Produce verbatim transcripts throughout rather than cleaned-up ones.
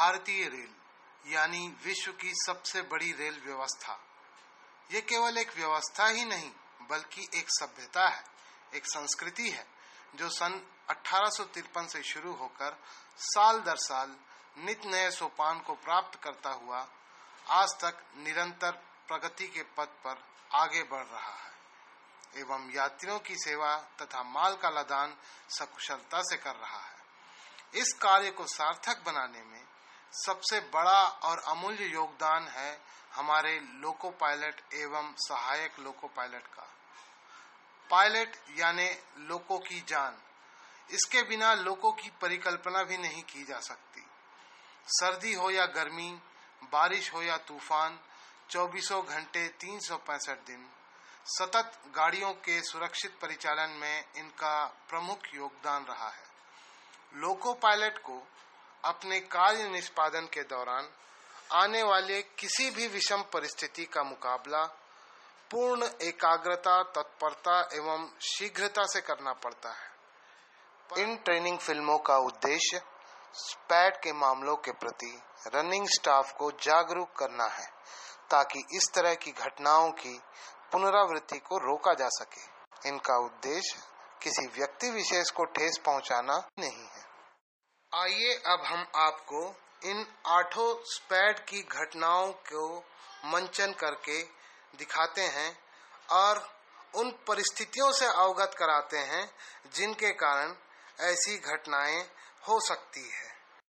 भारतीय रेल यानी विश्व की सबसे बड़ी रेल व्यवस्था, ये केवल एक व्यवस्था ही नहीं बल्कि एक सभ्यता है, एक संस्कृति है जो सन अठारह सौ तिरपन से शुरू होकर साल दर साल नित नए सोपान को प्राप्त करता हुआ आज तक निरंतर प्रगति के पथ पर आगे बढ़ रहा है एवं यात्रियों की सेवा तथा माल का लदान सकुशलता से कर रहा है। इस कार्य को सार्थक बनाने में सबसे बड़ा और अमूल्य योगदान है हमारे लोको पायलट एवं सहायक लोको पायलट का। पायलट यानी लोको की जान, इसके बिना लोको की परिकल्पना भी नहीं की जा सकती। सर्दी हो या गर्मी, बारिश हो या तूफान, चौबीसों घंटे तीन सौ पैंसठ दिन सतत गाड़ियों के सुरक्षित परिचालन में इनका प्रमुख योगदान रहा है। लोको पायलट को अपने कार्य निष्पादन के दौरान आने वाले किसी भी विषम परिस्थिति का मुकाबला पूर्ण एकाग्रता, तत्परता एवं शीघ्रता से करना पड़ता है। इन ट्रेनिंग फिल्मों का उद्देश्य स्पैड के मामलों के प्रति रनिंग स्टाफ को जागरूक करना है ताकि इस तरह की घटनाओं की पुनरावृत्ति को रोका जा सके। इनका उद्देश्य किसी व्यक्ति विशेष को ठेस पहुंचाना नहीं है। आइए अब हम आपको इन आठों स्पैड की घटनाओं को मंचन करके दिखाते हैं और उन परिस्थितियों से अवगत कराते हैं जिनके कारण ऐसी घटनाएं हो सकती है।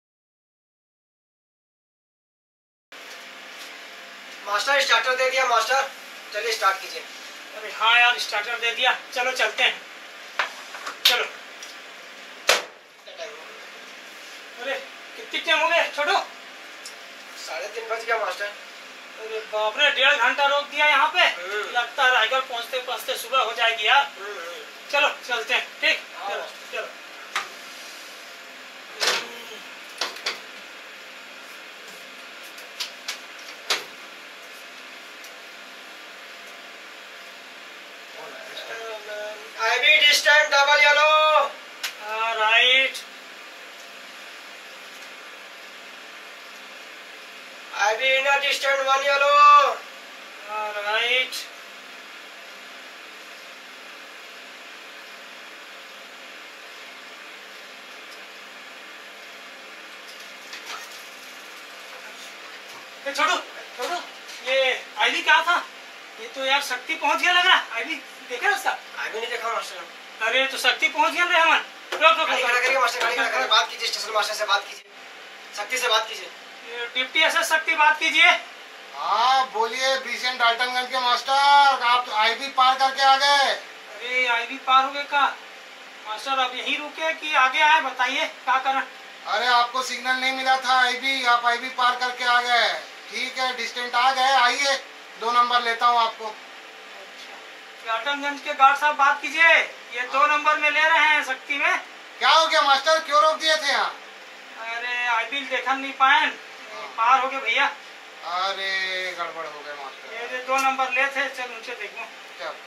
मास्टर स्टार्टर दे दिया मास्टर, चलिए स्टार्ट कीजिए। अरे हाँ यार, स्टार्टर दे दिया, चलो चलते हैं। चलो। अरे कितनी टाइम हो गया छोटू? साढ़े तीन बज गया मास्टर। अरे बाप रे, डेढ़ घंटा रोक दिया यहाँ पे। लगता है रायगढ़ पहुँचते पहुँचते सुबह हो जाएगी यार। चलो चलते हैं, ठीक? चलो चलो। I B distant double yellow. Uh, right. I B inner distant one yellow. Uh, right. ये छोटू छोटू, ये आईवी क्या था? ये तो यार शक्ति पहुंच गया लग रहा है। आईवी देखा उसका? आईवी नहीं देखा मास्टर। अरे तो शक्ति पहुंच गया रे हमन। रोक रोक गाड़ी खड़ा करिए मास्टर, गाड़ी खड़ा करिए, बात कीजिए स्टेशन मास्टर से, बात कीजिए, शक्ति से बात कीजिए। डिप्टी एसएस शक्ति बात कीजिए। हाँ बोलिए बीसीएन डाल्टनगंज के मास्टर, आप आईवी पार करके आ गए? अरे आईवी पार हो गए का मास्टर? अब यहीं रुके कि आगे आए, बताइए क्या करें? अरे आपको सिग्नल नहीं मिला था आईवी, आप आईवी पार करके आ गए। ठीक है, डिस्टेंट आ गए, आइए दो नंबर लेता हूँ आपको। डाल्टनगंज के गार्ड साहब बात कीजिए, ये दो नंबर में ले रहे हैं शक्ति में। क्या हो गया मास्टर, क्यों रोक दिए थे यहाँ? अरे आईवी देखा नहीं पाए, पार हो गए भैया। अरे गड़बड़ हो गए मास्टर। ये दो नंबर ले थे, चल ऊंचे देखो। चल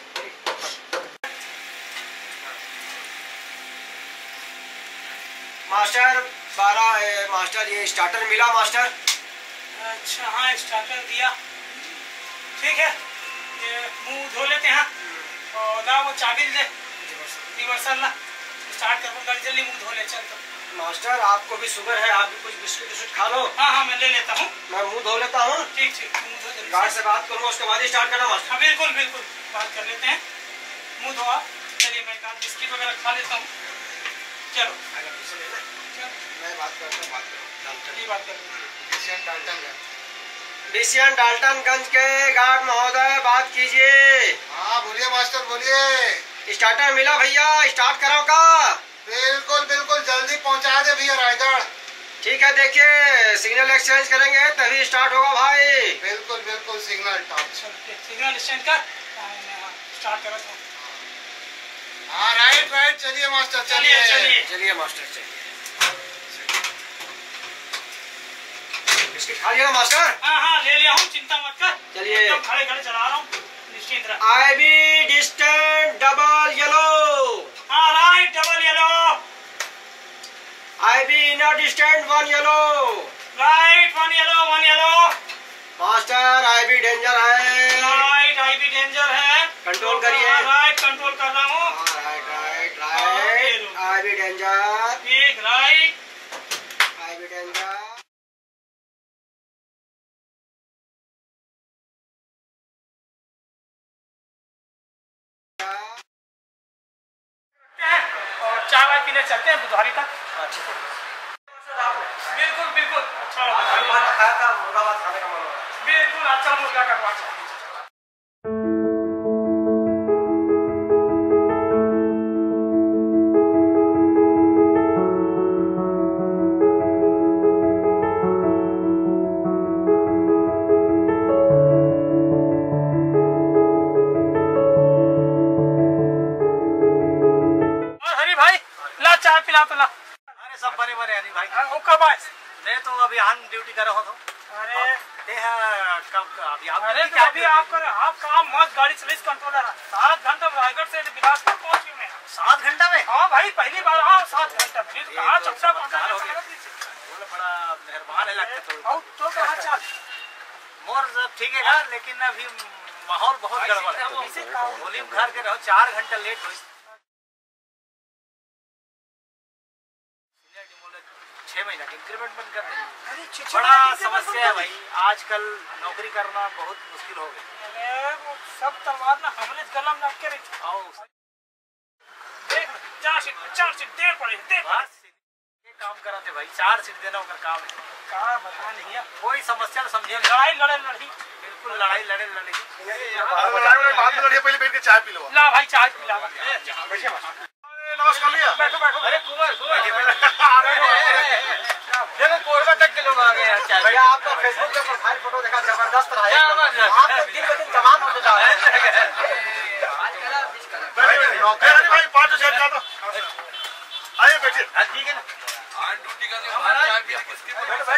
मास्टर बारह मास्टर ये स्टार्टर मिला मास्टर। अच्छा हाँ, स्टार्टर दिया, ठीक है। ये मुंह धो लेते हैं और ला वो चाबी दे, रिवर्सल ला, स्टार्ट कर गाड़ी, जल्दी मुंह धो ले। चल तो मास्टर आपको भी शुगर है, आप भी कुछ बिस्कुट बिस्कुट खा लो। हाँ हाँ मैं ले लेता हूँ। मैं मुंह धो लेता हूँ। ठीक ठीक, मुंह धो जल्दी। गार्ड से बात करूँगा उसके बाद ही स्टार्ट करना मास्टर। हाँ बिल्कुल बिल्कुल, बात कर लेते हैं। मुंह धोआ, चलिए मैं एक बिस्किट वगैरह खा लेता हूँ। चलो मैं बात करता हूँ, बात करो, ये बात कर बीसीएन डाल्टनगंज। बीसीएन डाल्टनगंज के गार्ड महोदय बात कीजिए। हाँ बोलिए मास्टर, बोलिए। स्टार्टर मिला भैया, स्टार्ट कराओ का? बिल्कुल बिल्कुल, जल्दी पहुंचा दे भैया रायगढ़। ठीक है, देखिए सिग्नल एक्सचेंज करेंगे तभी स्टार्ट होगा भाई। बिल्कुल बिल्कुल, सिग्नल टॉप। सिग्नल एक्सचेंज कर, स्टार्ट करो तो। हाँ राइट राइट, चलिए मास्टर, चलिए चलिए चलिए मास्टर चलिए। बिस्किट खा लिया मास्टर? हाँ हाँ ले लिया हूँ, चिंता मत कर। चलिए एकदम खड़े खड़े चला रहा हूँ, निश्चिंत रह। I B distant double yellow. हाँ right, double yellow. IB inner distance one yellow. Right one yellow one yellow. Master IB danger है। राइट आईबी डेंजर है। कंट्रोल करिए। राइट कंट्रोल कर रहा हूँ। Right right right IB danger. ठीक right IB danger. और चाय वाय पीने चलते हैं बुधवारी तक। ठीक है बिल्कुल बिल्कुल अच्छा खाया था मुर्गा भात खाने का मन हो रहा है। बिल्कुल अच्छा मुर्गा कटवा। चाय पिला तो ला। अरे सब बने बने यानी भाई। वो कब आए? मैं तो अभी ऑन ड्यूटी कर रहा हूँ। अरे ते कब अभी आप अरे तो अभी आप कर आप काम मस्त गाड़ी चलिए कंट्रोलर है। सात घंटे में रायगढ़ से बिलासपुर पहुंच गए मैं। सात घंटा में? हाँ भाई पहली बार आओ सात घंटा में। कहाँ चौसा पहुंचा हो गया। बड़ा मेहरबान है लगता तो। और तो कहाँ चल? मोर ठीक है ना, लेकिन अभी माहौल बहुत गड़बड़ है। वॉल्यूम घर के रहो चार घंटा लेट हुई। छह महीना इंक्रीमेंट बंद कर देंगे। बड़ा समस्या है भाई, आजकल नौकरी करना बहुत मुश्किल हो गई। अरे वो सब तलवार ना हमने कलम रख के रखी। आओ देख चार सीट चार सीट देर पड़े देर बस ये काम कराते भाई, चार सीट देना होकर काम है। कहाँ बता नहीं है कोई समस्या तो समझिए। लड़ाई लड़े लड़ी बिल्कुल लड़ाई लड़े लड़ेगी। बाद में लड़िए, पहले बैठ के चाय पी लो। ला भाई चाय पिला। नमस्कार भैया। बैठो बैठो। अरे कुंवर देखो कोरबा तक के लोग आ गए हैं। क्या भैया आपका फेसबुक पे प्रोफाइल फोटो देखा, जबरदस्त रहा है। आप तो दिन ब दिन जवान होते जा रहे हैं। अरे भाई पाँच छह का तो आइए बैठिए। ठीक है ना, ड्यूटी का चाय पी किसकी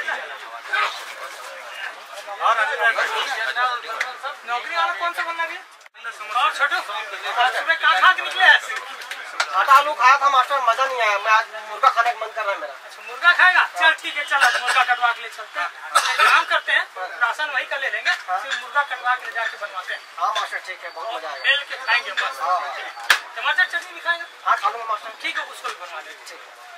नौकरी वाला कौन सा बनना है? और छोटू सुबह कहाँ खा के निकले हैं? आटा आलू खाया था मास्टर, मजा नहीं आया। मैं आज मुर्गा खाने का मन कर रहा है मेरा। अच्छा मुर्गा खाएगा? चल ठीक है, चल आज मुर्गा कटवा के ले चलते हैं। एक काम करते हैं, राशन वही का ले लेंगे, फिर मुर्गा कटवा के ले जाके बनवाते हैं। हाँ मास्टर ठीक है, बहुत मजा आएगा। बेल के खाएंगे बस। टमाटर चटनी भी खाएगा? हाँ खा लूंगा मास्टर। ठीक है उसको भी बनवा देंगे।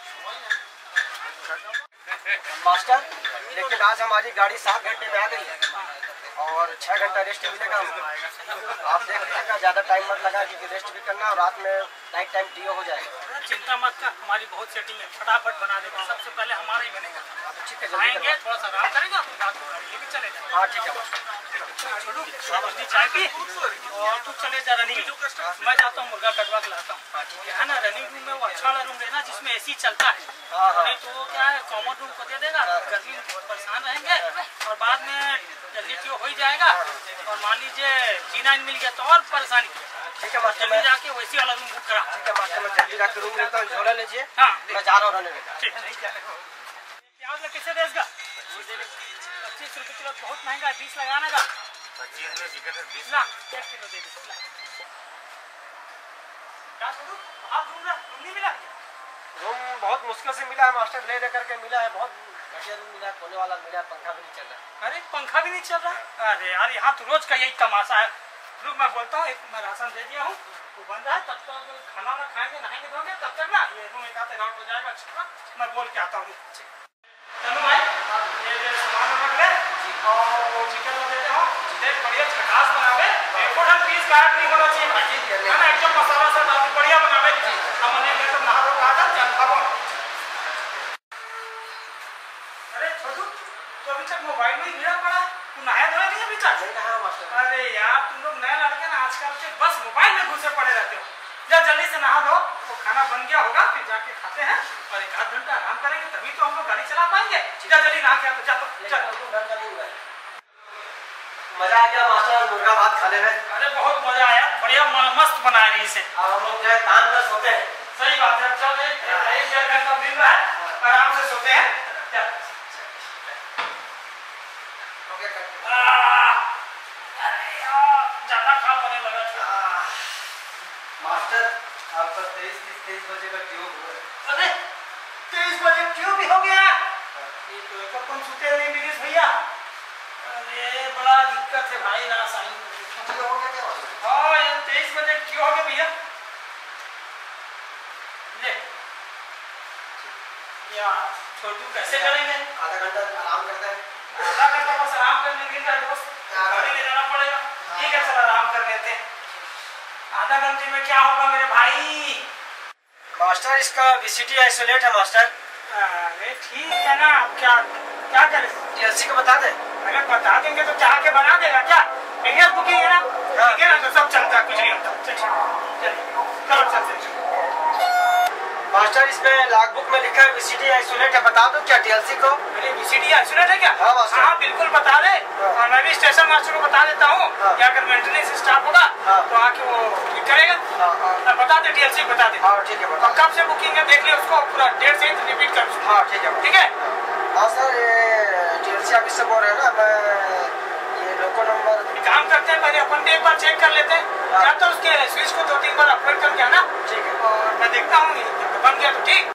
मास्टर लेकिन आज हमारी गाड़ी सात घंटे में आ गई है और छह घंटा रेस्ट मिलेगा हमको। आप देख लीजिएगा, ज्यादा टाइम मत लगा क्योंकि रेस्ट भी करना है और रात में नाइट टाइम टीओ हो जाएगा। चिंता मत कर, हमारी बहुत सेटिंग है, फटाफट बना देगा। सबसे पहले हमारा ही बनेगा। ठीक है आएंगे थोड़ा सा आराम करेंगे, रात को गाड़ी लेके चले जाएंगे। हाँ ठीक है छोटू जल्दी चाय पी और तू चले जा रनिंग। मैं जाता हूँ मुर्गा कटवा के लाता हूँ। ठीक है ना, रनिंग रूम में वो अच्छा वाला रूम लेना जिसमें एसी चलता है। नहीं तो क्या है, कॉमन रूम को दे देगा, गर्मी में बहुत परेशान रहेंगे और बाद में जल्दी क्यों हो ही जाएगा। और मान लीजिए जी नाइन मिल गया तो और परेशानी। ठीक है मास्टर, जल्दी जाके वैसी वाला रूम बुक करा। ठीक है मास्टर, मैं जल्दी जाकर रूम लेता हूँ। झोला लीजिए। हाँ मैं जा रहा हूँ रहने में। ठीक है। प्याज कैसे देगा? पच्चीस रुपये किलो, बहुत महंगा है, बीस लगाना का। ना एक किलो दे दे। क्या छोटू आप घूम रहा रूम नहीं मिला? रूम बहुत मुश्किल से मिला है मास्टर, ले लेकर के मिला है। बहुत घटिया रूम मिला है, कोने वाला मिला है, पंखा भी नहीं चल रहा। अरे पंखा भी नहीं चल रहा? अरे यार यहाँ तो रोज का यही तमाशा है। रुक मैं बोलता हूँ, एक मैं राशन दे दिया हूँ, वो बन रहा है, तब तक खाना वाना खाएंगे नहाएंगे धोएंगे, तब तक ना ये रूम एक आधे राउंड हो जाएगा। अच्छा मैं बोल के आता हूँ। चलो भाई ये सामान रख ले और चिकन दे दे हो, देख बढ़िया झकास बनावे, एक और पीस काट नहीं होना चाहिए भाई, है ना, एकदम मसाला से डाल बढ़िया बनावे। हमने ले तो नहा धो खा कर जल खाओ। अरे छोटू तो अभी तक मोबाइल में ही गिरा पड़ा है, तू नहाया धोया नहीं अभी तक? नहीं नहाया मास्टर। अरे यार तुम लोग नए लड़के ना आजकल के बस मोबाइल में घुसे पड़े रहते हो। जा जल्दी से नहा दो, तो खाना बन गया होगा, फिर जाके खाते हैं और एक आध घंटा आराम करेंगे, तभी तो हम लोग गाड़ी चला पाएंगे। जा जल्दी नहा के आ, तो जा तो चल। मजा आ गया मास्टर मुर्गा भात खाने में। अरे बहुत मजा आया, बढ़िया मस्त बनाया नहीं इसे। अब हम लोग जो है तान में सोते हैं। सही बात है, चल एक डेढ़ घंटा मिल रहा है, आराम से सोते हैं। चल ज्यादा खा पड़ने लगा। मास्टर आपका तेईस तेईस बजे का ट्यूब हुआ है। अरे तेईस बजे क्यों? दिक्कत है भाई ना साइन। हो गया क्या? हाँ ये तेईस बजे क्यों हो गया भैया? ले या छोटू कैसे करेंगे? आधा घंटा आराम करते हैं। आधा घंटा बस आराम करने के लिए दोस्त गाड़ी ले जाना पड़ेगा। ठीक है चल आराम कर लेते हैं। आधा घंटे में क्या होगा मेरे भाई? मास्टर इसका वीसीटी आइसोलेट है मास्टर। अरे ठीक है ना, अब क्या क्या करें? टीएलसी को बता दे। अगर बता देंगे तो चाह के बना देगा क्या? भैया बुकिंग है ना? ठीक है ना, तो सब चलता है, कुछ नहीं होता। चल चलो चलते हैं। मास्टर इसमें लॉग बुक में लिखा है वीसीटी आइसोलेट है, बता दो क्या टीएलसी को? अरे वीसीडी आइसोलेट है क्या? हाँ मास्टर। हाँ बिल्कुल बता दे। हाँ। मैं भी स्टेशन मास्टर को बता देता हूँ। हाँ। क्या अगर मेंटेनेंस स्टाफ होगा हाँ। तो आके वो क्लिक करेगा। हाँ हाँ हाँ, बता दे टीएलसी बता दे। हाँ ठीक है बता। और कब से बुकिंग है देख ले उसको, पूरा डेट सहित रिपीट कर। हाँ ठीक है ठीक है। हाँ सर ये टीएलसी ऑफिस से बोल रहे हैं ना, मैं ये लोको नंबर। काम करते हैं पहले अपन एक बार चेक कर लेते हैं। हाँ। या तो उसके स्विच को दो तीन बार अपडेट करके आना। ठीक है। और मैं देखता हूँ जब बन गया तो ठीक।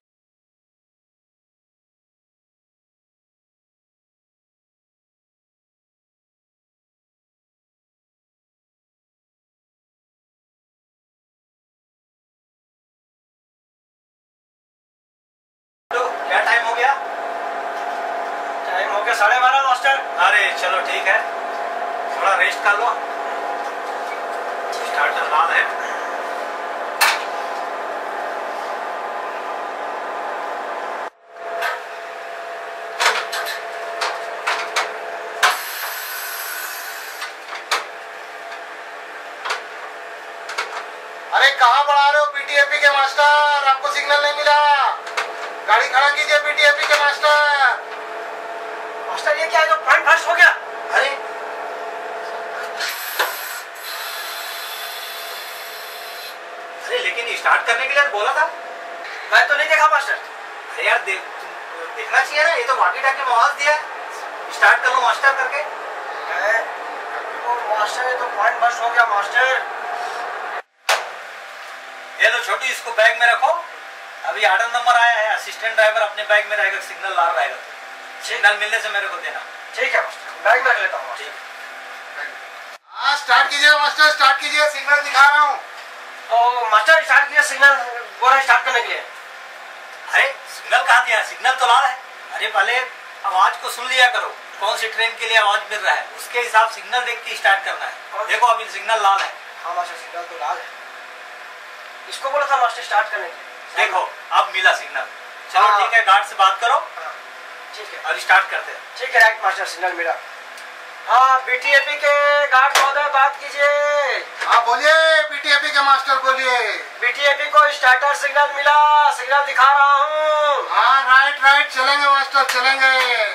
क्या टाइम हो गया? टाइम हो गया साढ़े बारह मास्टर। अरे चलो ठीक है, थोड़ा रेस्ट कर लो। स्टार्टर लाल है। अरे कहाँ बढ़ा रहे हो पीटीएपी के मास्टर? आपको सिग्नल नहीं मिला? गाड़ी खड़ा कीजिए पीटीएपी के मास्टर। मास्टर ये क्या है जो पॉइंट फर्स्ट हो गया? अरे अरे लेकिन स्टार्ट करने के लिए बोला था। मैं तो नहीं देखा मास्टर। अरे यार देख, देखना चाहिए ना, ये तो वाकी टाकी में आवाज दिया है। स्टार्ट कर लो मास्टर करके। मैं ओ मास्टर ये तो पॉइंट फर्स्ट हो गया मास्टर। ये लो छोटी, इसको बैग में रखो। अभी ऑर्डर नंबर आया है, असिस्टेंट ड्राइवर अपने बैग में रहेगा, सिग्नल ला रहेगा। सिग्नल मिलने से मेरे को देना। ठीक है मास्टर, बैग में रख लेता हूँ। ठीक। हाँ स्टार्ट कीजिए मास्टर, स्टार्ट कीजिए, सिग्नल दिखा रहा हूँ। तो मास्टर स्टार्ट किया, सिग्नल बोल रहा है स्टार्ट करने के लिए। अरे सिग्नल कहाँ दिया? सिग्नल तो लाल है। अरे पहले आवाज को सुन लिया करो, कौन सी ट्रेन के लिए आवाज मिल रहा है, उसके हिसाब सिग्नल देख के स्टार्ट करना है। देखो अभी सिग्नल लाल है। हाँ मास्टर सिग्नल तो लाल है। इसको बोला था मास्टर स्टार्ट करने के लिए। देखो अब मिला सिग्नल। चलो हाँ। ठीक है, गार्ड से बात करो। हाँ, ठीक है और स्टार्ट करते हैं। ठीक है राइट मास्टर, सिग्नल मिला। हाँ बीटीएपी के गार्ड महोदय बात कीजिए। हाँ बोलिए पीटीएपी के मास्टर, बोलिए। बीटीएपी को स्टार्टर सिग्नल मिला, सिग्नल दिखा रहा हूँ। हाँ राइट राइट, चलेंगे मास्टर चलेंगे।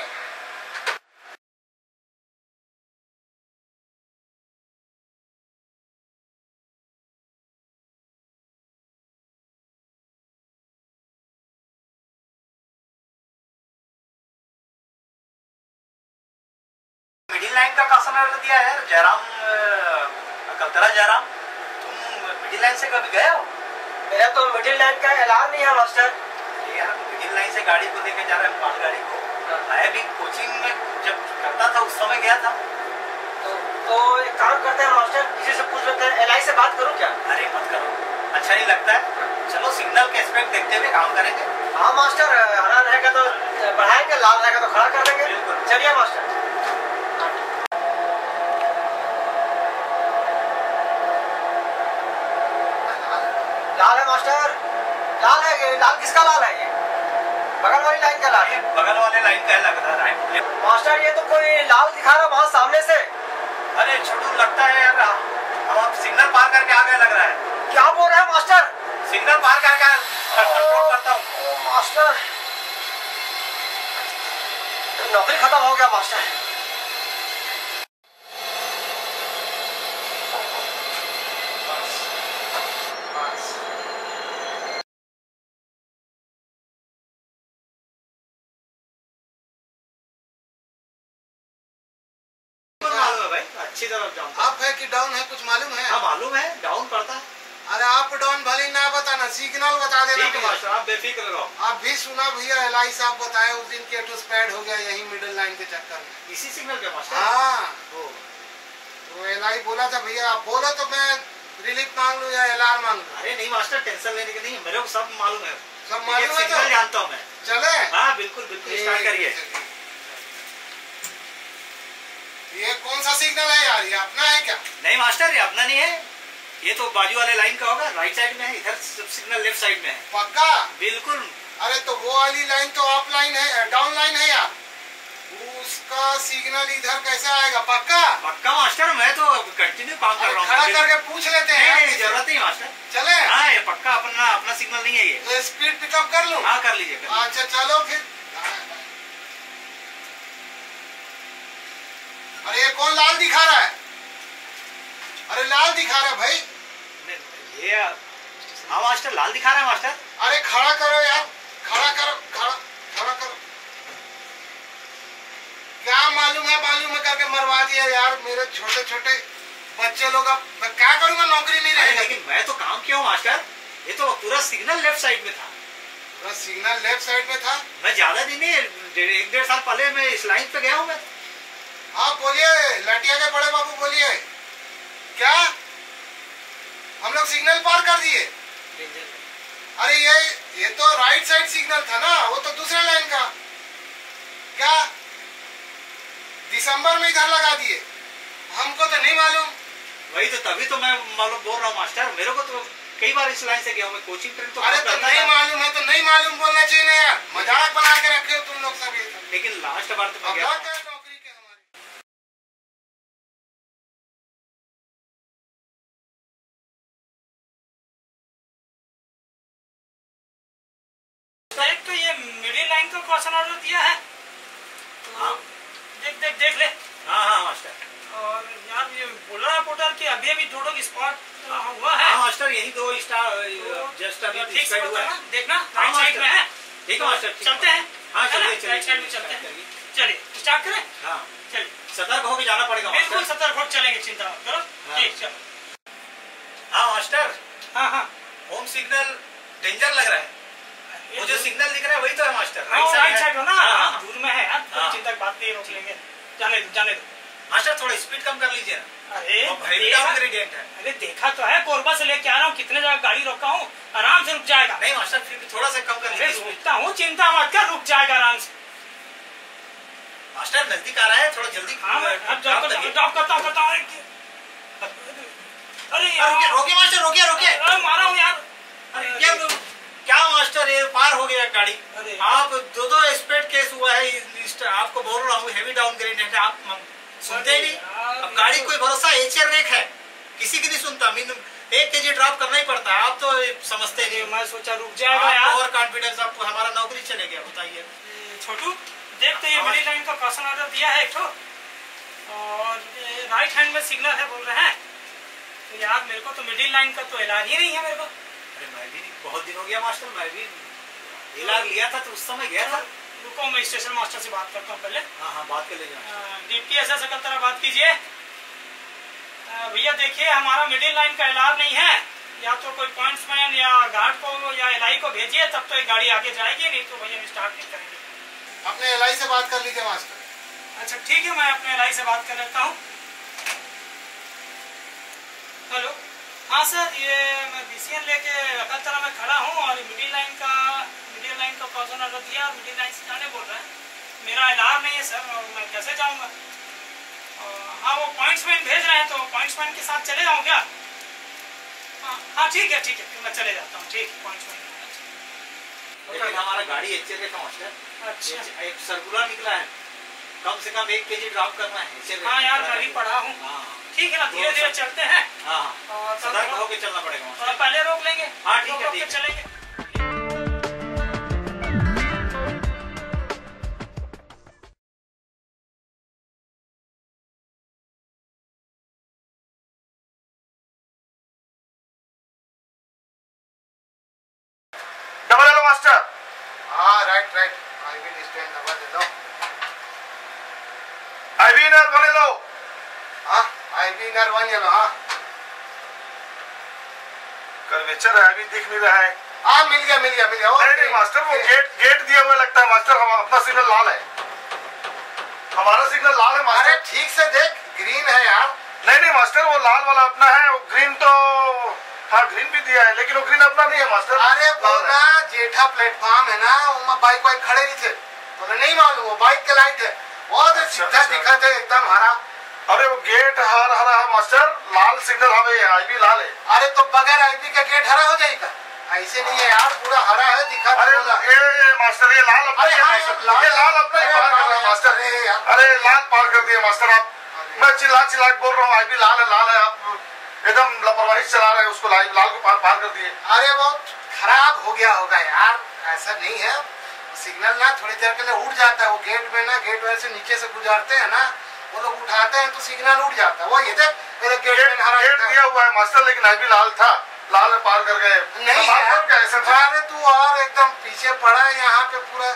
मिडिल लाइन का कौन सा दिया है? जयराम कलतरा जयराम, तुम मिडिल लाइन से कभी गए हो? मेरा तो मिडिल लाइन का ऐलान नहीं है मास्टर। यार मिडिल लाइन से गाड़ी को लेके जा रहे हैं, मालगाड़ी को। मैं भी कोचिंग में जब करता था उस समय गया था। तो, तो एक काम करते हैं मास्टर, किसी से पूछ लेते हैं। एलआई से बात करूँ क्या? अरे मत करो, अच्छा नहीं लगता है। चलो सिग्नल के एस्पेक्ट देखते हुए काम करेंगे। हाँ मास्टर, हरा रहेगा तो बढ़ाएंगे, लाल रहेगा तो खड़ा कर देंगे। बिल्कुल। चलिए मास्टर। लाल है मास्टर, लाल है ये। लाल किसका लाल है ये? बगल वाली लाइन का लाल है। बगल वाले लाइन का लग रहा है मास्टर, ये तो कोई लाल दिखा रहा वहाँ सामने से। अरे छोटू लगता है यार हम अब सिग्नल पार करके आ गए लग रहा है। क्या बोल रहे हैं मास्टर? सिग्नल पार करके कंट्रोल करता हूँ। मास्टर नौकरी खत्म हो गया मास्टर। अच्छी तरह जानता अप है कि डाउन है कुछ मालूम है? हाँ मालूम है, डाउन पड़ता है। अरे अप डाउन भले ना बताना, सिग्नल बता देना। ठीक है मास्टर, आप बेफिक्र रहो। आप भी सुना भैया, एलआई साहब बताए उस दिन के टू स्पैड हो गया यही मिडिल लाइन के चक्कर में। इसी सिग्नल पे मास्टर? हाँ तो एलआई बोला था भैया, आप बोलो तो मैं रिलीफ मांग लूँ या एलआर मांग लूँ? अरे नहीं मास्टर, टेंशन लेने की नहीं, मेरे को सब मालूम है, सब मालूम है। सिग्नल जानता हूँ मैं। चले? हाँ बिल्कुल बिल्कुल, स्टार्ट करिए। ये कौन सा सिग्नल है यार, ये अपना है क्या? नहीं मास्टर, ये अपना नहीं है, ये तो बाजू वाले लाइन का होगा, राइट साइड में है, इधर सिग्नल लेफ्ट साइड में है। पक्का? बिल्कुल। अरे तो वो वाली लाइन तो ऑफ लाइन है, डाउन लाइन है यार, उसका सिग्नल इधर कैसे आएगा? पक्का? पक्का मास्टर, मैं तो कंटिन्यू काम कर रहा हूँ। खड़ा करके पूछ लेते हैं। नहीं, नहीं जरूरत नहीं मास्टर। चले? हाँ, ये पक्का अपना अपना सिग्नल नहीं है ये। तो स्पीड पिकअप कर लूँ? हाँ कर लीजिए। अच्छा चलो फिर। अरे ये कौन लाल दिखा रहा है? अरे लाल दिखा रहा है भाई। ये हाँ मास्टर, लाल दिखा रहा है मास्टर। अरे खड़ा करो यार, खड़ा करो, खड़ा खड़ा करो। क्या मालूम है मालूम है करके मरवा दिया यार मेरे छोटे छोटे बच्चे लोग। अब मैं क्या करूंगा, नौकरी नहीं रहेगा। लेकिन मैं तो काम किया हूँ मास्टर, ये तो पूरा सिग्नल लेफ्ट साइड में था। पूरा सिग्नल लेफ्ट साइड में था? मैं ज्यादा दिन नहीं, एक डेढ़ साल पहले मैं इस लाइन पे गया हूँ मैं। हाँ बोलिए, लटिया के बड़े बाबू बोलिए। क्या हम लोग सिग्नल पार कर दिए? अरे ये ये तो राइट साइड सिग्नल था ना, वो तो दूसरे लाइन का। क्या दिसंबर में इधर लगा दिए? हमको तो नहीं मालूम। वही तो, तभी तो मैं मालूम बोल रहा हूँ मास्टर, मेरे को तो कई बार इस लाइन से गया हूँ मैं, कोचिंग ट्रेन तो। अरे तो नहीं मालूम है तो नहीं मालूम बोलना चाहिए ना यार, मजाक बना के रखे हो तुम लोग सब ये। लेकिन लास्ट बार तो मैं गया। नौकरी के हमारी एक तो ये मिडिल लाइन का क्वेश्चन ऑर्डर दिया है, हाँ देख देख देख ले। हाँ हाँ मास्टर। और यार ये बोल रहा है पोर्टर कि अभी अभी दो की स्पॉट हुआ है। हाँ मास्टर, यही दो स्टार जस्ट अभी ठीक से हुआ है। देखना, राइट साइड में है। ठीक है मास्टर, चलते हैं। हाँ चलिए चलिए, राइट साइड में चलते हैं। चलिए स्टार्ट करें। हाँ चलिए, सतर्क होकर जाना पड़ेगा बिल्कुल मास्टर। सतर्क होकर चलेंगे, चिंता मत करो। ठीक चलो। हाँ मास्टर, हाँ हाँ होम सिग्नल डेंजर लग रहा है। वो जो सिग्नल दिख रहा है वही तो है मास्टर, राइट साइड हो ना, हाँ दूर में है यार, कोई चिंता की बात नहीं, रोक लेंगे। जाने दो जाने दो मास्टर, थोड़ा स्पीड कम कर लीजिए। अरे डाउन ग्रेडियंट है। अरे देखा तो है, कोरबा से लेके आ रहा हूँ, कितने जगह गाड़ी रोका हूँ, आराम से रुक जाएगा। नहीं मास्टर, फिर भी थोड़ा सा कम कर अरे लीजिए। रुकता हूँ, चिंता मत कर, रुक जाएगा आराम से। मास्टर नजदीक आ रहा है, थोड़ा जल्दी हाँ मैं अब ड्रॉप करता हूँ, ड्रॉप करता हूँ, करता हूँ। अरे रोकिए रोकिए मास्टर, रोकिए रोकिए। अरे मारा हूँ यार। अरे क्या क्या मास्टर, ये पार हो गया गाड़ी। आप दो दो स्पीड केस हुआ है, आपको बोल रहा हूँ हेवी डाउन ग्रेडियंट है, आप सुनते ही नहीं। अब गाड़ी कोई भरोसा, एचर रेक है, किसी की नहीं सुनता। एक केजी ड्रॉप करना ही पड़ता है, आप तो समझते नहीं। मैं सोचा रुक जाएगा यार। ओवर कॉन्फिडेंस, आपको हमारा नौकरी चले गया, बताइए। छोटू देख तो ये मिडिल लाइन का क्वेश्चन ऑर्डर दिया है एक तो, और राइट हैंड में सिग्नल है बोल रहे हैं। तो यार मेरे को तो मिडिल लाइन का तो एलान ही नहीं है मेरे को। अरे मैं भी बहुत दिन हो गया मास्टर, मैं भी एलान लिया था तो उस समय गया था। रुको मैं स्टेशन मास्टर से बात करता हूँ पहले। हाँ हाँ बात कर लीजिए। डिप्टी एस एस तरह बात कीजिए। भैया देखिए हमारा मिडिल लाइन का एलान नहीं है, या तो कोई पॉइंट्समैन या गार्ड को या एलआई को भेजिए, तब तो ये गाड़ी आगे जाएगी, नहीं तो भैया स्टार्ट नहीं करेंगे। अपने एलआई से बात कर लीजिए मास्टर। अच्छा ठीक है, मैं अपने एलआई से बात कर लेता हूँ। हेलो, हाँ सर, ये मैं बीसीएन लेके अकलतरा में खड़ा हूँ और मिडिल लाइन का मिडिल लाइन का क्वेश्चन ऑर्डर दिया और मिडिल लाइन से जाने बोल रहे हैं। मेरा एलार नहीं है सर, और मैं कैसे जाऊँगा? हाँ वो पॉइंट्समैन भेज रहे हैं, तो पॉइंट्समैन के साथ चले जाऊँ क्या? हाँ हाँ ठीक है ठीक है, फिर मैं चले जाता हूँ। ठीक है, पॉइंट्समैन। लेकिन हमारा गाड़ी एचर रेक है मास्टर। अच्छा, एक सर्कुलर निकला है, कम से कम एक केजी ड्रॉप करना है। हाँ यार मैं भी पढ़ा हूँ। ठीक है ना, धीरे धीरे चलते हैं। हाँ हाँ, सतर्क होकर चलना पड़ेगा। थोड़ा पहले रोक लेंगे। हाँ ठीक है, ठीक है चलेंगे। Double yellow master. हाँ right right, I will stand double yellow. I B inner one yellow. हाँ I B inner one yellow. हाँ कर्वेचर है, अभी दिख नहीं रहा है। हाँ मिल गया मिल गया मिल गया। नहीं नहीं मास्टर, वो गेट गेट दिया हुआ लगता है मास्टर। हम अपना सिग्नल लाल है, हमारा सिग्नल लाल है मास्टर। अरे ठीक से देख, ग्रीन है यार। नहीं नहीं मास्टर, वो लाल वाला अपना है, वो ग्रीन तो हाँ ग्रीन भी दिया है, लेकिन वो ग्रीन अपना नहीं है मास्टर। अरे वो ना जेठा प्लेटफॉर्म है ना, वहाँ बाइक वाइक खड़े नहीं थे, तुम्हें नहीं मालूम, वो बाइक के लाइट है, बहुत सीधा दिखा थे एकदम हरा। अरे वो गेट हरा हरा है मास्टर, लाल सिग्नल हमें आईबी लाल है। अरे तो बगैर आईबी का गेट हरा हो जाएगा? ऐसे नहीं है यार, पूरा हरा है दिखा। अरे ये मास्टर ये लाल अपना, ये लाल अपना ही पार कर रहा है मास्टर। अरे लाल पार कर दिया मास्टर आप, मैं चिल्ला चिल्ला बोल रहा हूँ आईबी लाल है लाल है, आप एकदम लापरवाही चला रहे हैं उसको, लाल को पार पार कर दिए। अरे वो खराब हो गया होगा यार, ऐसा नहीं है, सिग्नल ना थोड़ी देर के लिए उड़ जाता है, वो गेट में ना गेट में से नीचे से गुजारते हैं ना, वो लोग उठाते हैं तो सिग्नल उड़ जाता है। वो ये देख गेट में हरा गेट दिया हुआ है मास्टर, लेकिन आईबी लाल था, लाल पार कर गए। नहीं अरे तू और एकदम पीछे पड़ा है यहाँ पे, पूरा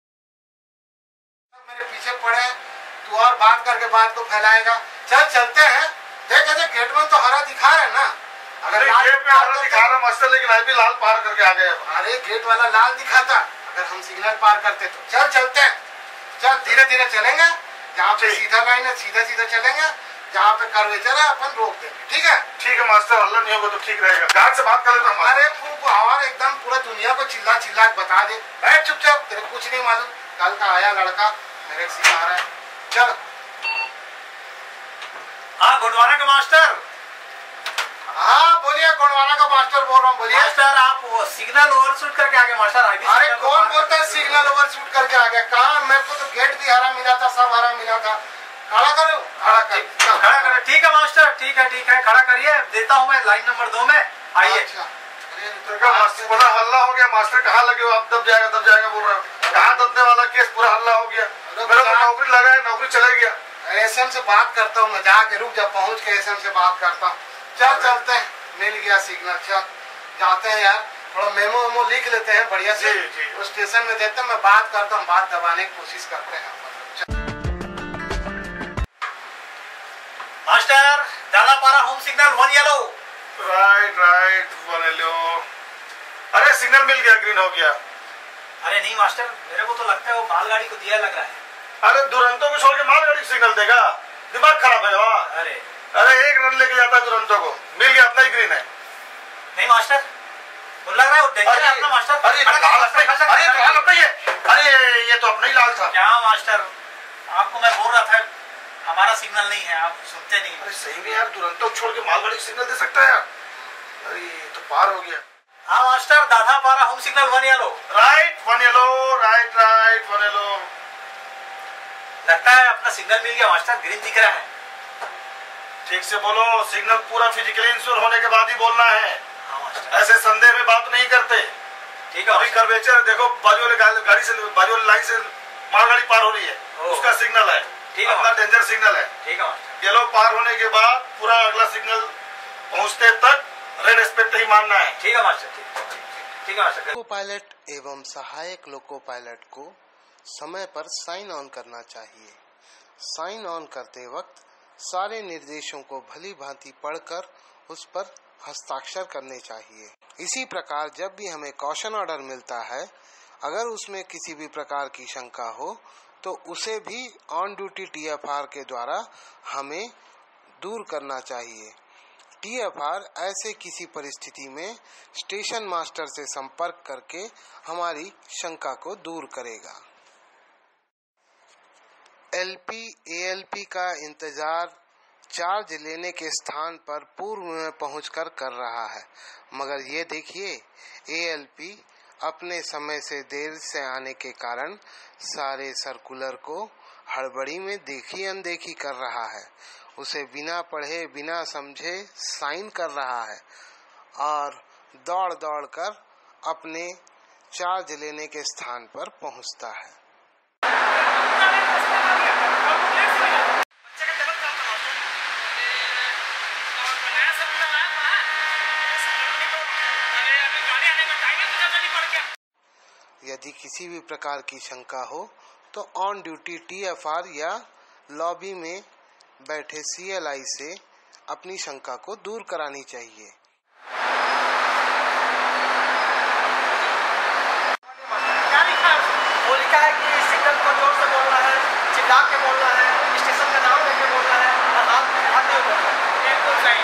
मेरे पीछे पड़े, तू और बात करके बात को फैलाएगा। चल चलते हैं, देख देख गेट में तो हरा दिखा रहे ना, अगर गेट में हरा दिखा रहा मास्टर, लेकिन आईबी लाल पार करके आ गए। अरे गेट वाला लाल दिखाता, अगर हम सिग्नल पार करते तो। चल चलते हैं, चल धीरे धीरे चलेंगे, जहाँ पे सीधा लाइन है सीधा सीधा चलेंगे, जहाँ पे कर्वेचर है अपन रोक देंगे, ठीक है? ठीक है मास्टर, हल्ला नहीं होगा तो ठीक रहेगा। गार्ड से बात कर लेता हूँ। अरे तू और एकदम पूरा दुनिया को चिल्ला चिल्ला बता दे, बैठ चुपचाप, तेरे कुछ नहीं मालूम, कल का आया लड़का मेरे सिखा रहा है। चल हाँ गुडवाना का मास्टर। हाँ बोलिए, गोंडवाना का मास्टर बोल रहा हूँ, बोलिए। मास्टर आप वो सिग्नल ओवरशूट करके आ गए मास्टर। अरे कौन बोलता है सिग्नल ओवरशूट करके आ गया? कहाँ, मेरे को तो गेट भी हरा मिला था, सब हरा मिला था। खड़ा करो, खड़ा कर, खड़ा करो। ठीक है मास्टर, ठीक है ठीक है, खड़ा करिए, देता हूँ मैं लाइन नंबर दो में, आइए। अच्छा पूरा हल्ला हो गया मास्टर, कहाँ लगे हो आप? दब जाएगा दब जाएगा बोल रहे हो, कहाँ दबने वाला केस, पूरा हल्ला हो गया। मेरा तो नौकरी लगा है, नौकरी चले गया। एसएम से बात करता हूँ मैं, जाके रुक जा, पहुँच के एसएम से बात करता हूँ। चल चलते हैं, मिल गया सिग्नल, चल जाते हैं यार, थोड़ा मेमो वेमो लिख लेते हैं बढ़िया से, वो स्टेशन में देते हैं, मैं बात करता हूँ, बात दबाने की कोशिश करते हैं। Master Dadapara home signal one yellow. Right right one yellow. अरे सिग्नल मिल गया, ग्रीन हो गया। अरे नहीं मास्टर, मेरे को तो लगता है वो मालगाड़ी को दिया लग रहा है। अरे दुरंतो को छोड़ के मालगाड़ी सिग्नल देगा, दिमाग खराब है वहाँ। अरे अरे एक रन लेके जाता है दुरंतो को, मिल गया, अपना ही ग्रीन है। नहीं मास्टर, वो लग रहा है वो डेंजर है अपना मास्टर। अरे लाल अपना, अरे लाल अपना ही है, अरे ये तो अपना ही लाल था। क्या मास्टर, आपको मैं बोल रहा था हमारा सिग्नल नहीं है, आप सुनते नहीं। अरे सही में यार, दुरंतो छोड़ के मालगाड़ी सिग्नल दे सकता है यार? अरे तो पार हो गया। हाँ master, Dadapara home signal one yellow. Right one yellow, right right one yellow. लगता है अपना सिग्नल मिल गया मास्टर, ग्रीन दिख रहा है। ठीक से बोलो, सिग्नल पूरा फिजिकली इंश्योर होने के बाद ही बोलना है। हाँ मास्टर, ऐसे संदेह में बात नहीं करते। ठीक है। अभी कर्वेचर देखो, बाजू वाले गाड़ी से बाजू वाली लाइन से मालगाड़ी पार हो रही है, उसका सिग्नल है, ठीक है, अपना डेंजर सिग्नल है। ठीक है मास्टर। येलो पार होने के बाद पूरा अगला सिग्नल पहुंचते तक रेड एस्पेक्ट ही मानना है। ठीक है मास्टर, ठीक ठीक है मास्टर। लोको पायलट एवं सहायक लोको पायलट को समय पर साइन ऑन करना चाहिए। साइन ऑन करते वक्त सारे निर्देशों को भली भांति पढ़कर उस पर हस्ताक्षर करने चाहिए। इसी प्रकार जब भी हमें कॉशन ऑर्डर मिलता है, अगर उसमें किसी भी प्रकार की शंका हो तो उसे भी ऑन ड्यूटी टीएफआर के द्वारा हमें दूर करना चाहिए। टीएफआर ऐसे किसी परिस्थिति में स्टेशन मास्टर से संपर्क करके हमारी शंका को दूर करेगा। एलपी एएलपी का इंतजार चार्ज लेने के स्थान पर पूर्व में पहुंचकर कर रहा है, मगर ये देखिए एएलपी अपने समय से देर से आने के कारण सारे सर्कुलर को हड़बड़ी में देखी अनदेखी कर रहा है। उसे बिना पढ़े बिना समझे साइन कर रहा है और दौड़ दौड़ कर अपने चार्ज लेने के स्थान पर पहुंचता है। यदि किसी भी प्रकार की शंका हो तो ऑन ड्यूटी टीएफआर या लॉबी में बैठे सीएलआई से अपनी शंका को दूर करानी चाहिए। क्या लिखा है? वो लिखा है कि सिग्नल को जोर से बोलना है, चिल्ला के बोलना है, स्टेशन का नाम लेके बोलना है, एकदम सही।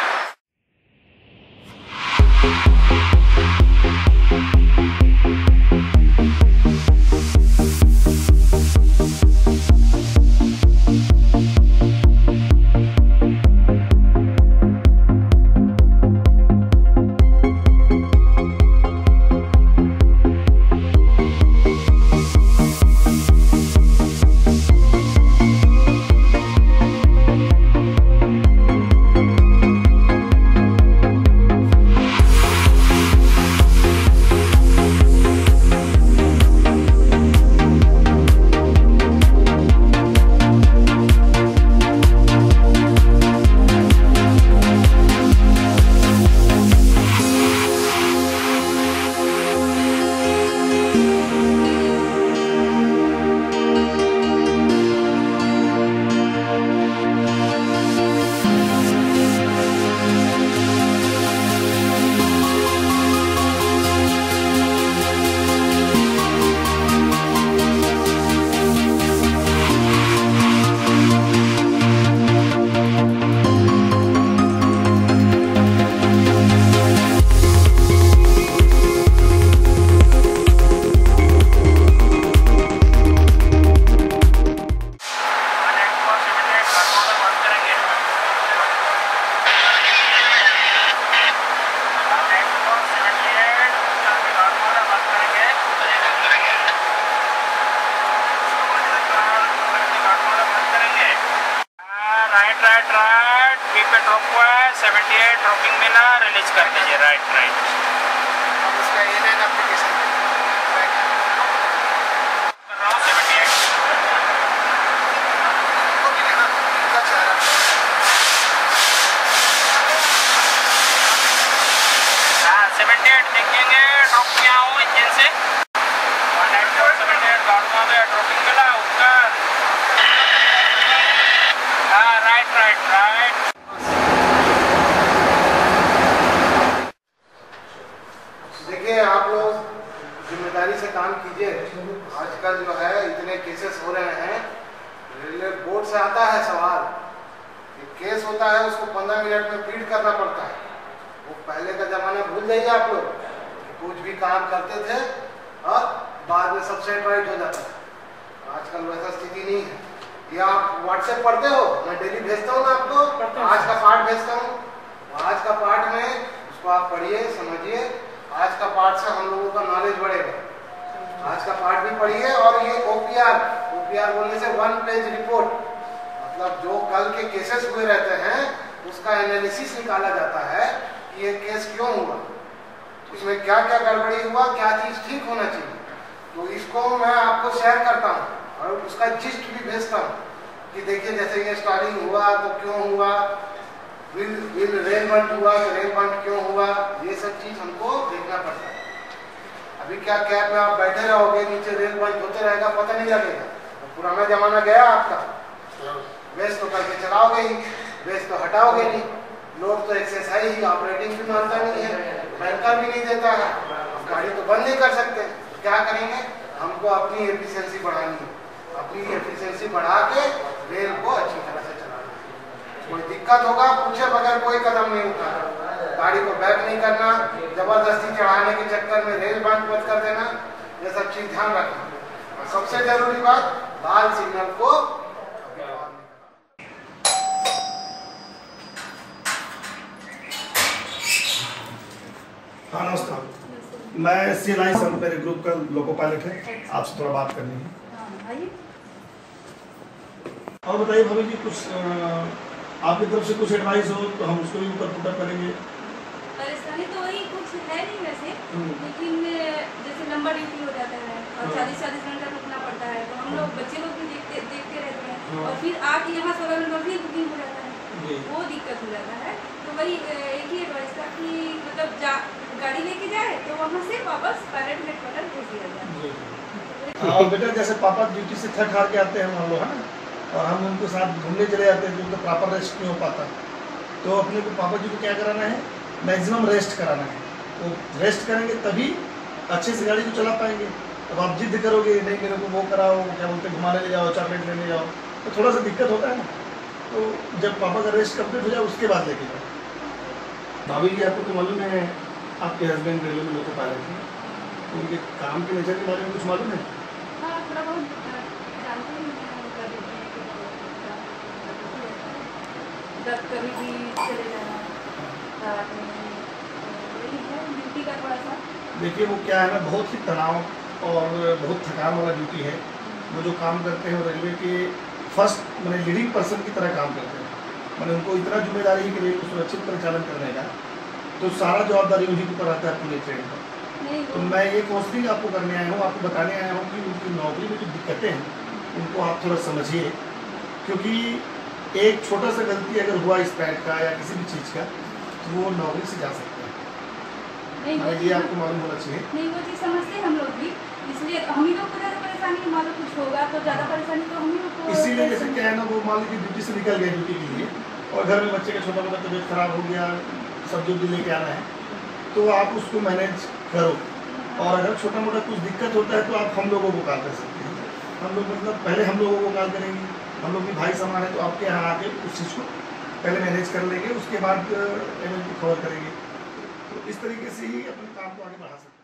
राइट राइट राइट बी पे ड्रॉप हुआ है अठहत्तर ड्रॉपिंग मिला, रिलीज कर दीजिए। राइट राइट अब उसका एन एन एप्लीकेशन कर रहा हूँ अठहत्तर। हाँ अठहत्तर देखेंगे ड्रॉप किया हूँ इंजन से अठहत्तर गाड़ू में ड्रॉपिंग मिला उसका। हाँ राइट राइट राइट देखिए आप लोग जिम्मेदारी से काम कीजिए। आजकल जो है इतने केसेस हो रहे हैं, रेलवे बोर्ड से आता है सवाल, एक केस होता है उसको पंद्रह मिनट में फीड करना पड़ता है। वो पहले का जमाना भूल जाइए आप लोग, कुछ भी काम करते थे और बाद में सब सेट राइट हो जाता है। आजकल वैसा स्थिति नहीं है। ये आप व्हाट्सएप पढ़ते हो, मैं डेली भेजता हूँ ना आपको, आज का पाठ भेजता हूँ। आज का पाठ में उसको आप पढ़िए, समझिए। आज का पाठ से हम लोगों का नॉलेज बढ़ेगा। आज का पाठ भी पढ़िए। और ये ओपीआर, ओपीआर बोलने से वन पेज रिपोर्ट, मतलब जो कल के केसेस हुए रहते हैं उसका एनालिसिस निकाला जाता है कि ये केस क्यों हुआ, उसमें क्या क्या गड़बड़ी हुआ, क्या चीज ठीक होना चाहिए। तो इसको मैं आपको शेयर करता हूँ और उसका जिस्ट भी भेजता हूँ कि देखिए जैसे ये स्टार्टिंग हुआ तो क्यों हुआ, विल विल रेल बंट हुआ तो रेल बंट क्यों हुआ, ये सब चीज हमको देखना पड़ता है। अभी क्या कैब में आप बैठे रहोगे, नीचे रेल बंट होते रहेगा, पता नहीं लगेगा। तो पुराना जमाना गया आपका, वेस्ट तो करके चलाओगे ही, वेस्ट तो हटाओगे नहीं। लोड तो एक्सरसाइज ही, ऑपरेटिंग भी मानता नहीं है, बैंकर भी नहीं देता है, गाड़ी तो बंद नहीं कर सकते। तो क्या करेंगे, हमको अपनी एफिशिएंसी बढ़ानी है। अपनी एफिशिएंसी बढ़ा के रेल को अच्छी तरह से चलाना है। कोई दिक्कत होगा पूछे बगैर कोई कदम नहीं उठाना, गाड़ी को बैक नहीं करना, जबरदस्ती चढ़ाने के चक्कर में रेल बंद मत कर देना, ये सब चीज ध्यान रखना। और सबसे जरूरी बात, लाल सिग्नल को हाँ नमस्कार, मैं सी एल आई संघ मेरे ग्रुप का लोको पायलट है, आपसे थोड़ा बात करनी है। और बताइए भाभी जी, कुछ आपकी तरफ से कुछ एडवाइस हो तो हम उसको भी ऊपर पुटअप करेंगे। परेशानी तो वही कुछ है नहीं वैसे, लेकिन जैसे लंबा ड्यूटी हो जाता है और चालीस चालीस घंटा रुकना पड़ता है, तो हम लोग बच्चे लोग भी देखते देखते रहते हैं और फिर आके यहाँ सोलह घंटा फिर बुकिंग हो जाता है, वो दिक्कत हो जाता है। तो वही एक ही एडवाइस था कि मतलब जा गाड़ी लेके जाए तो वहाँ से वापस पायलट हेडक्वार्टर भेज दिया जाए। और बेटा जैसे पापा ड्यूटी से थक हार के आते हैं हम लोग, है ना, और हम उनके साथ घूमने चले जाते हैं, जो प्रॉपर रेस्ट नहीं हो पाता, तो अपने को पापा जी को क्या कराना है, मैक्सिमम रेस्ट कराना है। तो रेस्ट करेंगे तभी अच्छे से गाड़ी को चला पाएंगे। अब आप जिद करोगे नहीं मेरे को वो कराओ, क्या बोलते घुमाने ले जाओ, चॉकलेट लेने जाओ, तो थोड़ा सा दिक्कत होता है ना। तो जब पापा का रेस्ट कंप्लीट हो जाए उसके बाद लेके जाओ। भाभी जी आपको तो मालूम है आपके हस्बैंड रेलवे में लोको पायलट हैं, तो उनके काम के नेचर के बारे में कुछ मालूम है? हाँ, थोड़ा बहुत जानते हैं, जब कभी भी चले जाना रात में, वही है ड्यूटी का थोड़ा सा। देखिए वो क्या है ना, बहुत ही तनाव और बहुत थकान वाला ड्यूटी है। वो जो काम करते हैं रेलवे के फर्स्ट मैंने लीडिंग पर्सन की तरह काम करते हैं। मैंने उनको इतना जिम्मेदारी है कि रेल को सुरक्षित परिचालन करने का, तो सारा जवाबदारी उन्हीं के ऊपर आता है पूरे ट्रेन का। तो मैं ये काउंसलिंग आपको करने आया हूँ, आपको बताने आया हूँ कि उनकी नौकरी में जो दिक्कतें हैं उनको आप थोड़ा समझिए, क्योंकि एक छोटा सा गलती अगर हुआ स्पैड का या किसी भी चीज़ का तो वो नौकरी से जा सकते हैं। नहीं, ये आपको मालूम होना चाहिए। नहीं, वो चीज़ समझते हैं हम लोग भी, इसलिए हम ही लोग को ज़्यादा परेशानी, मान लो कुछ होगा तो ज़्यादा परेशानी तो हम ही लोग को। इसीलिए जैसे क्या है ना, वो मान लीजिए ड्यूटी से निकल गए ड्यूटी के लिए और घर में बच्चे का छोटा मोटा तबीयत खराब हो गया, सब्जी उब्जी लेके आना है, तो आप उसको मैनेज करो। और अगर छोटा मोटा कुछ दिक्कत होता है तो आप हम लोगों को कॉल कर सकते हैं। हम लोग मतलब पहले हम लोगों को कॉल करेंगे, हम लोग भी भाई समान है, तो आपके यहाँ आके उस चीज़ को पहले मैनेज कर लेंगे, उसके बाद पेमेंट की खबर करेंगे। तो इस तरीके से ही अपने काम को आगे बढ़ा सकते हैं।